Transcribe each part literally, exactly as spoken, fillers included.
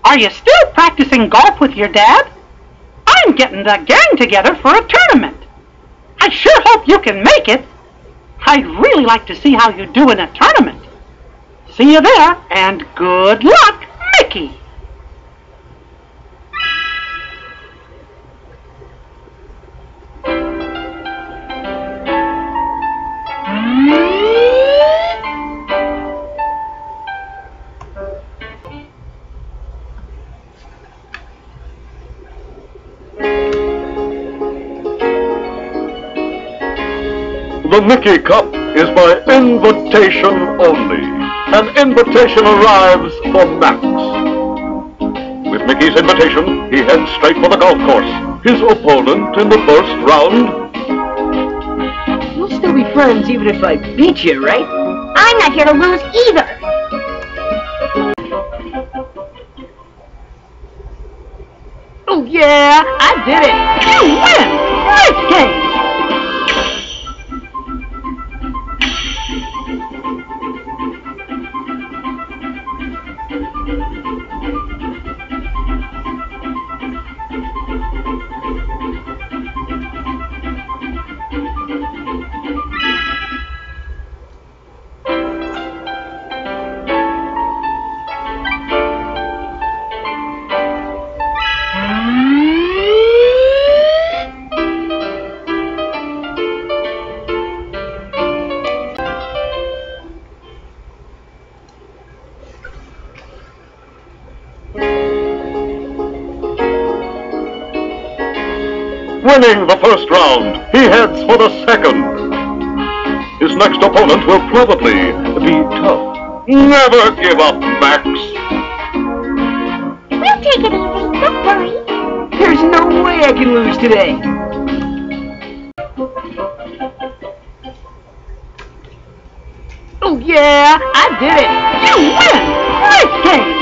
Are you still practicing golf with your dad? I'm getting the gang together for a tournament. I sure hope you can make it. I'd really like to see how you do in a tournament. See you there, and good luck, Mickey. The Mickey Cup is by invitation only. An invitation arrives for Max. With Mickey's invitation, he heads straight for the golf course. His opponent in the first round... We'll still be friends even if I beat you, right? I'm not here to lose either. Oh yeah, I did it. You win! Great game! Winning the first round, he heads for the second. His next opponent will probably be tough. Never give up, Max. We'll take it easy, don't worry. There's no way I can lose today. Oh yeah, I did it. You win! Great game!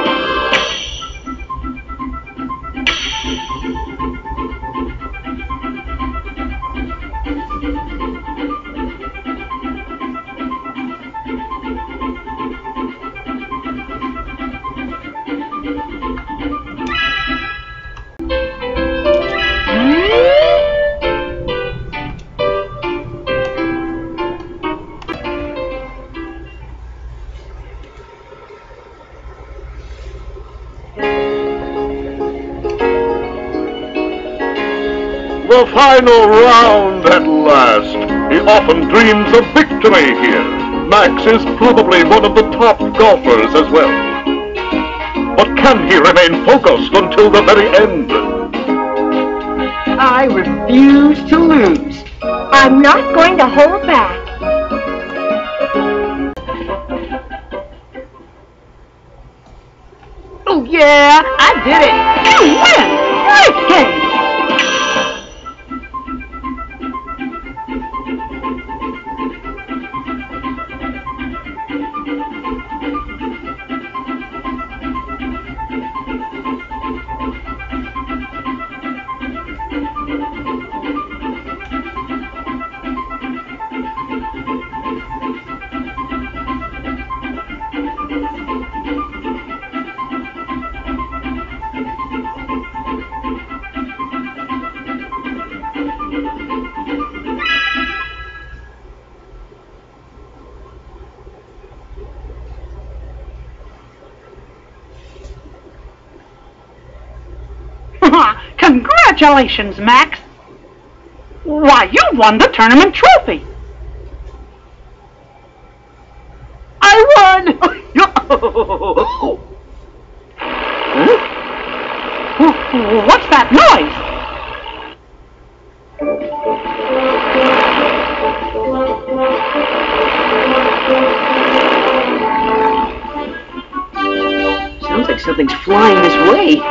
The final round at last. He often dreams of victory here. Max is probably one of the top golfers as well. But can he remain focused until the very end? I refuse to lose. I'm not going to hold back. Oh yeah, I did it. You win! Great game! Congratulations, Max! Why, you won the tournament trophy! I won! What's that noise? Sounds like something's flying this way.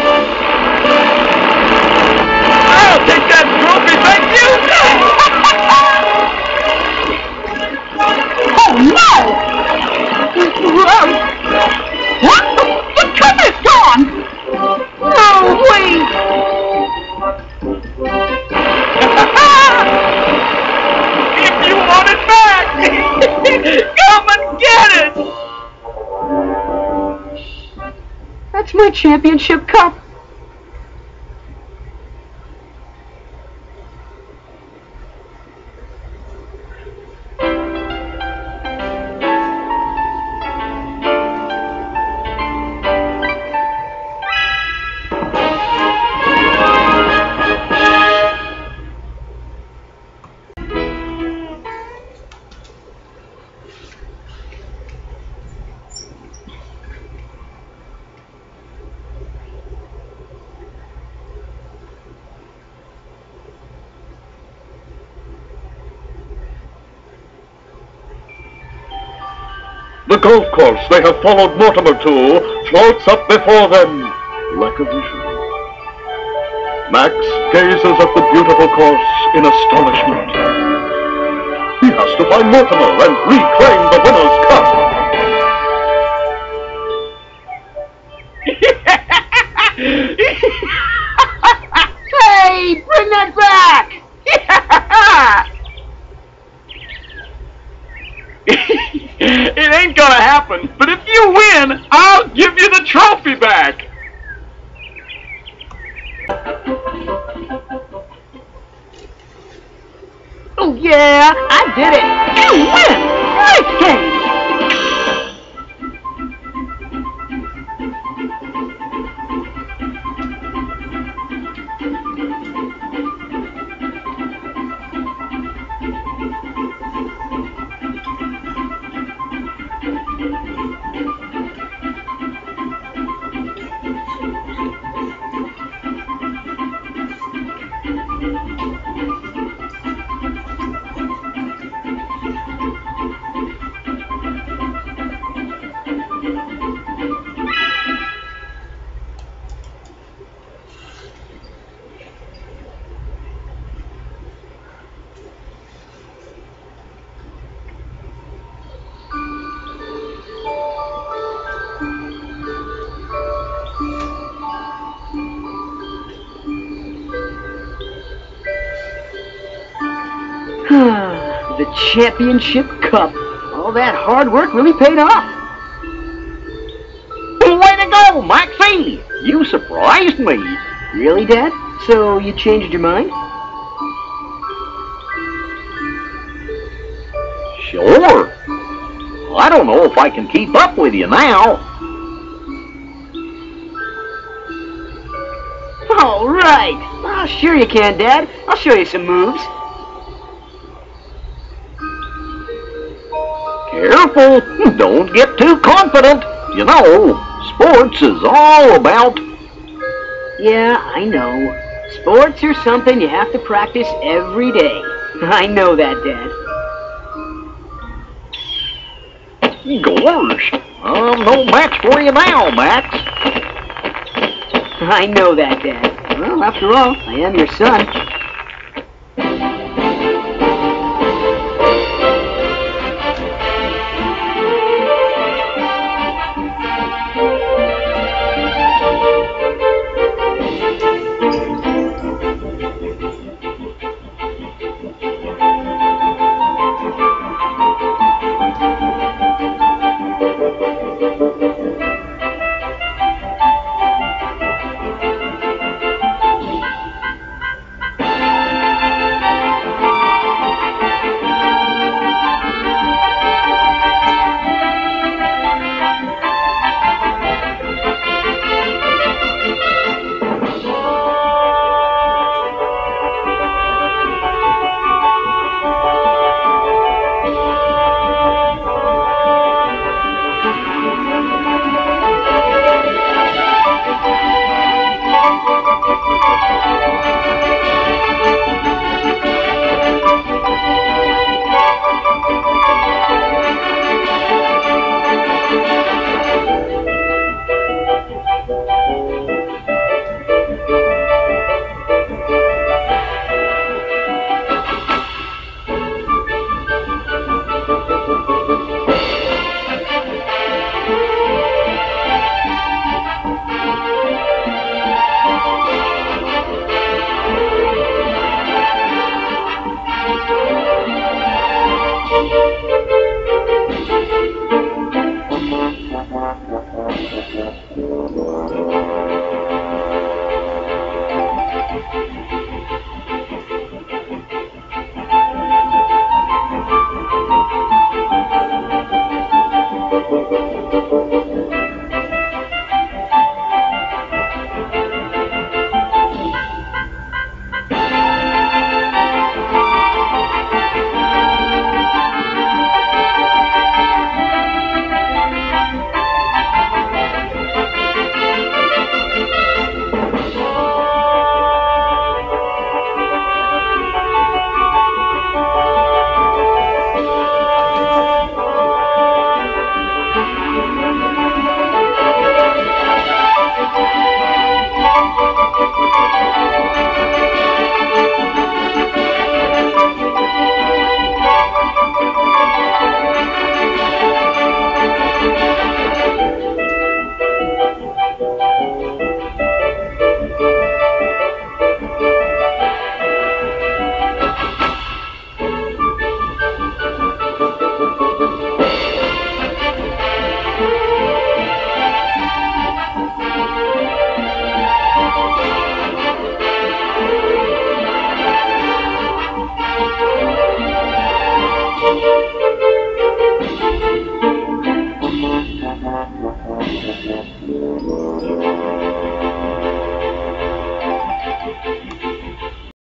I'll take that trophy, thank you! Oh no! What? The cup is gone! No, wait! If you want it back, come and get it! That's It's my championship cup. The golf course they have followed Mortimer to floats up before them like a vision. Max gazes at the beautiful course in astonishment. He has to find Mortimer and reclaim the winner's cup. Hey, bring that back! It ain't gonna happen, but if you win, I'll give you the trophy back. Oh yeah, I did it! You win! Nice game! The championship cup. All that hard work really paid off. Way to go, Maxie! You surprised me. Really, Dad? So you changed your mind? Sure. I don't know if I can keep up with you now. All right. Oh, sure you can, Dad. I'll show you some moves. Careful, don't get too confident. You know, sports is all about... Yeah, I know. Sports are something you have to practice every day. I know that, Dad. Gosh, I'm no match for you now, Max. I know that, Dad. Well, after all, I am your son.